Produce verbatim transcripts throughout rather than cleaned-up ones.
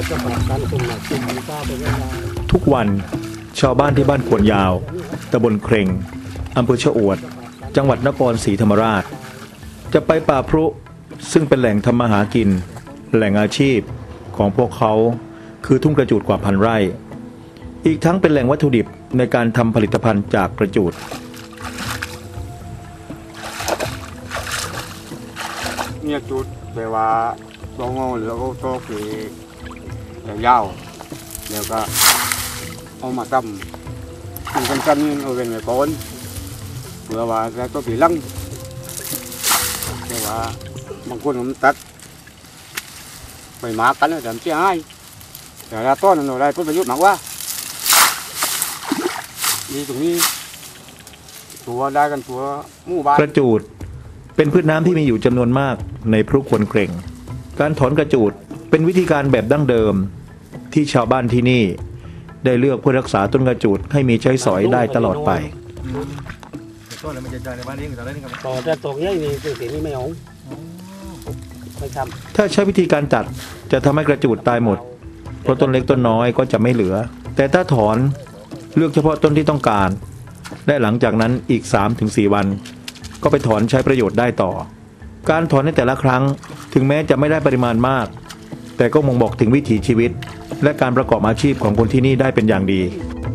ทุกวันชาวบ้านที่บ้านขวนยาวตำบลเคร่งอำเภอชะอวดจังหวัดนครศรีธรรมราชจะไปป่าพรุซึ่งเป็นแหล่งทำมาหากินแหล่งอาชีพของพวกเขาคือทุ่งกระจูดกว่าพันไร่อีกทั้งเป็นแหล่งวัตถุดิบในการทำผลิตภัณฑ์จากกระจูดเนี่ยจุดแปลว่าตัวงอหรือเอาตัวคือยาวเดี๋ยวก็เอามาทำเป็นกันๆเอาเป็นแบบก้อนเพื่อว่าจะตัวผีลังแต่ว่าบางคนมันตัดไปมากันแล้วแต่ไม่ใช่ให้แต่ละต้นเราได้ผลประโยชน์มากว่านี่ตรงนี้ตัวได้กันตัวหมู่บ้านกระจูดเป็นพืชน้ำที่มีอยู่จำนวนมากในพรุขวนเคร่งการถอนกระจูดเป็นวิธีการแบบดั้งเดิมที่ชาวบ้านที่นี่ได้เลือกเพื่อรักษาต้นกระจูดให้มีใช้สอยได้ตลอดไปต่อจะตกยังนี่ตัวสีนี้ไม่เอาไม่ทำถ้าใช้วิธีการตัดจะทำให้กระจูดตายหมดเพราะต้นเล็กต้นน้อยก็จะไม่เหลือแต่ถ้าถอนเลือกเฉพาะต้นที่ต้องการและหลังจากนั้นอีก สามถึงสี่ วันก็ไปถอนใช้ประโยชน์ได้ต่อการถอนในแต่ละครั้งถึงแม้จะไม่ได้ปริมาณมากแต่ก็บ่งบอกถึงวิถีชีวิตและการประกอบอาชีพของคนที่นี่ได้เป็นอย่างดี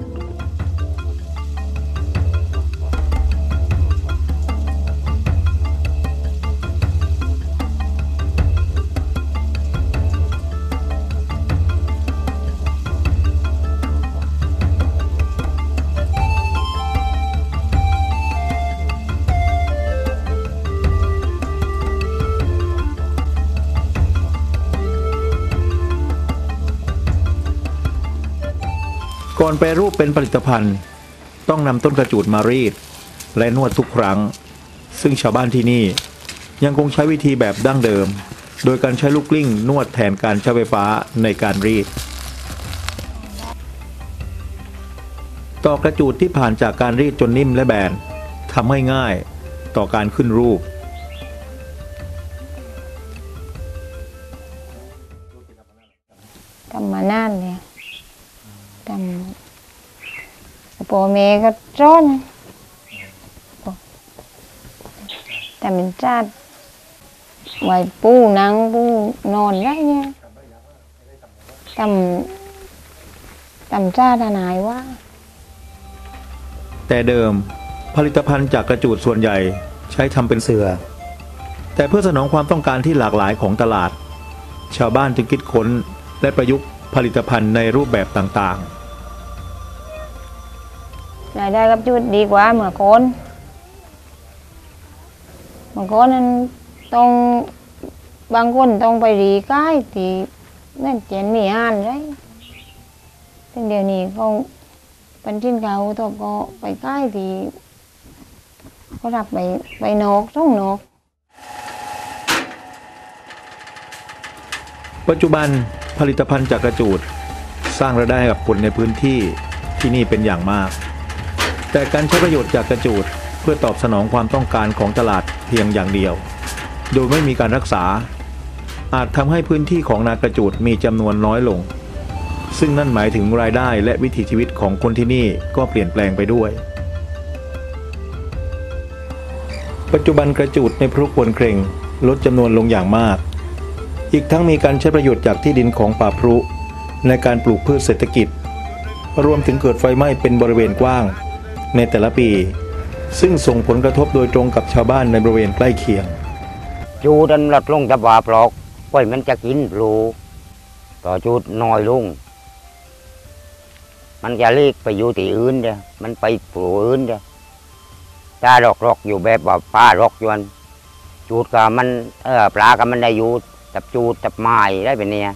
ก่อนแปรรูปเป็นผลิตภัณฑ์ต้องนำต้นกระจูดมารีดและนวดทุกครั้งซึ่งชาวบ้านที่นี่ยังคงใช้วิธีแบบดั้งเดิมโดยการใช้ลูกกลิ้งนวดแทนการใช้ไฟฟ้าในการรีดต่อกระจูดที่ผ่านจากการรีดจนนิ่มและแบนทำให้ง่ายต่อการขึ้นรูปทำมานานเลยทำพ่อแม่ก็ร้อนแต่เป็นจัดไว้ปูนั่งปูนอนได้เนี่ยทำทำจ้าทนายว่าแต่เดิมผลิตภัณฑ์จากกระจูดส่วนใหญ่ใช้ทำเป็นเสื่อแต่เพื่อสนองความต้องการที่หลากหลายของตลาดชาวบ้านจึงคิดค้นและประยุกต์ผลิตภัณฑ์ในรูปแบบต่างๆรายได้กับจุดดีกว่าเมื่อก่อนเมื่อก่อนนั้นต้องบางคนต้องไปรีใกล้ที่นั่นเจนมีอ่านเลยแต่เดี๋ยวนี้เขาเป็นชิ้นเขาตัวก็ไปใกล้ที่เขารับไปไปนกต้องนกปัจจุบันผลิตภัณฑ์จากกระจูดสร้างรายได้ให้กับคนในพื้นที่ที่นี่เป็นอย่างมากแต่การใช้ประโยชน์จากกระจูดเพื่อตอบสนองความต้องการของตลาดเพียงอย่างเดียวโดยไม่มีการรักษาอาจทำให้พื้นที่ของนากระจูดมีจำนวนน้อยลงซึ่งนั่นหมายถึงรายได้และวิถีชีวิตของคนที่นี่ก็เปลี่ยนแปลงไปด้วยปัจจุบันกระจูดในพรุขวนเคร่งลดจำนวนลงอย่างมากอีกทั้งมีการใช้ประโยชน์จากที่ดินของป่าพรุในการปลูกพืชเศรษฐกิจรวมถึงเกิดไฟไหม้เป็นบริเวณกว้างในแต่ละปีซึ่งส่งผลกระทบโดยตรงกับชาวบ้านในบริเวณใกล้เคียงจูดันลดลงจะว่าปลอกไว้มันจะกินรูต่อจูดน้อยลงมันจะเลีกไปอยู่ที่อื่นเดียมันไปปลูกอื่นเดียถ้าหลอกหลอกอยู่แบบว่าปลาหลอกยวนจูดกับมันเออปลากับมันได้อยู่จับจูดจับไม้ได้เป็นเนี่ย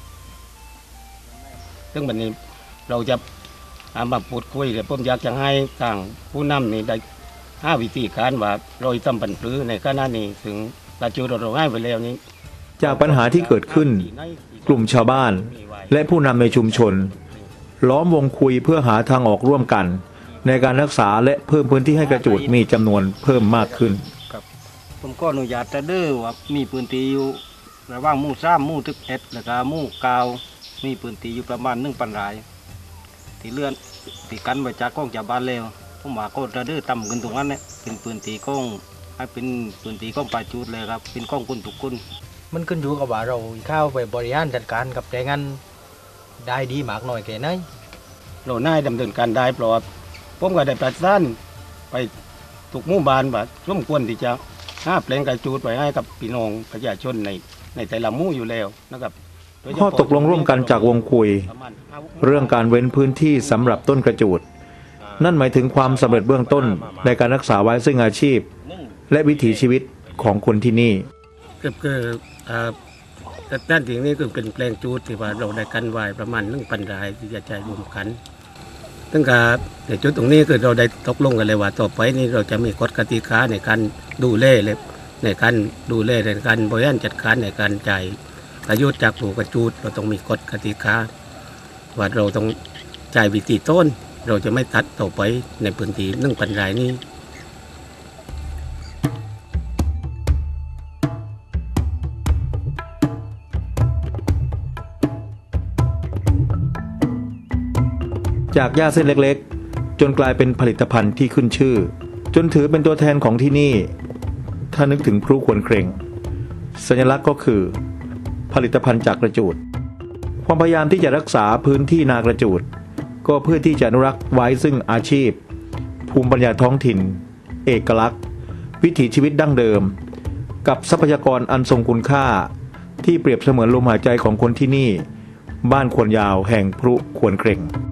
ซึ่งวันนี้เราจะมาพูดคุยแต่ผมอยากจะให้ทางผู้นำนี่ได้ห้าวิธีการว่าเราทำปัญหาในขณะนี้ถึงกระจูดเราให้ไปแล้วนี้จากปัญหาที่เกิดขึ้นกลุ่มชาวบ้านและผู้นำในชุมชนล้อมวงคุยเพื่อหาทางออกร่วมกันในการรักษาและเพิ่มพื้นที่ให้กระจูดมีจำนวนเพิ่มมากขึ้นครับผมก็อนุญาตจะเด้อว่ามีพื้นที่อยู่ระหว่างหมู่สามหมู่สิบเอ็ดแล้วก็หมู่เก้ามีปืนตีอยู่ประมาณหนึ่งพันรายที่เลื่อนตีกันไว้จากกล้องจากบ้านแล้วผมว่าก็ระดื้อต่ำขึ้นตรงนั้นเนี่ยเป็นปืนตีกล้องให้เป็นปืนตีกล้องปลายจุดเลยครับเป็นกล้องคุณทุกคนมันขึ้นอยู่กับว่าเราเข้าไปบริหารจัดการกับแรงงานได้ดีมากน้อยแค่ไหนเราน่าดำเนินการได้เพราะว่าผมก็ได้ประสานไปทุกหมู่บ้านว่าสมควรที่จะหาแปลงกระจูดไว้ให้กับพี่น้องประชาชนในในแต่ละหมู่อยู่แล้วนะครับโดยเฉข้อพาะตกลงร่วมกันจากวงคุย เรื่องการเว้นพื้นที่สำหรับต้นกระจูดนั่นหมายถึงความสำเร็จเบื้องต้นในการรักษาไว้ซึ่งอาชีพ และวิถีชีวิตของคนที่นี่คือคืออ่าแต่ด้านที่นี้คือเป็นแปลงจูดที่ว่าเราได้กันไว้ประมาณหนึ่งพันรายที่จะใช้รวมกันซึ่งการในจุดตรงนี้คือเราได้ตกลงกันเลยว่าต่อไปนี้เราจะมีกฎกติกาในการดูแลเลยในการดูแลในการบริหารจัดการในการจ่ายประโยชน์จากปลูกกระจูดเราต้องมีกฎกติกาว่าเราต้องจ่ายวิธีต้นเราจะไม่ตัดต่อไปในพื้นที่หนึ่งพันรายนี้จากหญ้าเส้นเล็กๆจนกลายเป็นผลิตภัณฑ์ที่ขึ้นชื่อจนถือเป็นตัวแทนของที่นี่ถ้านึกถึงพลุขวนเคร่งสัญลักษณ์ก็คือผลิตภัณฑ์จากกระจูดความพยายามที่จะรักษาพื้นที่นากระจูดก็เพื่อที่จะอนุรักษ์ไว้ซึ่งอาชีพภูมิปัญญาท้องถิ่นเอกลักษณ์วิถีชีวิตดั้งเดิมกับทรัพยากรอันทรงคุณค่าที่เปรียบเสมือนลมหายใจของคนที่นี่บ้านควนยาวแห่งพลุขวนเคร่ง